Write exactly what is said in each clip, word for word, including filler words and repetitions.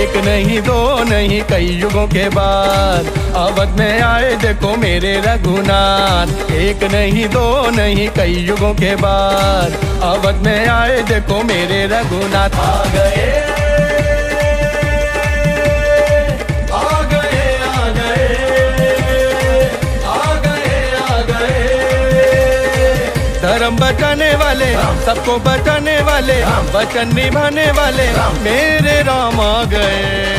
एक नहीं दो नहीं कई युगों के बाद अवध में आए देखो मेरे रघुनाथ। एक नहीं दो नहीं कई युगों के बाद अवध में आए देखो मेरे रघुनाथ। आ गए आ गए आ गए आ गए आ गए। धर्म बचाने वाले सबको बचाने वाले वचन निभाने वाले मेरे राम आ गए।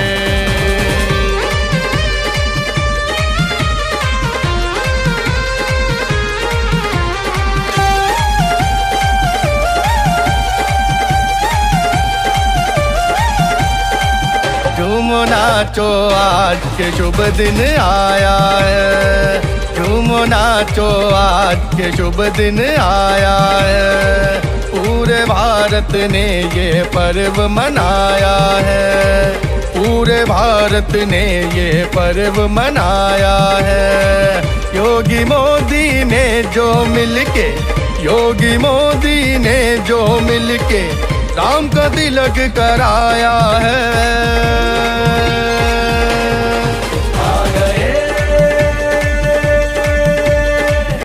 झूमो नाचो आज के शुभ दिन आया है। झूमो नाचो आज के शुभ दिन आया है। पूरे भारत ने ये पर्व मनाया है। पूरे भारत ने ये पर्व मनाया है। योगी मोदी ने जो मिलके योगी मोदी ने जो मिलके राम का तिलक कराया है।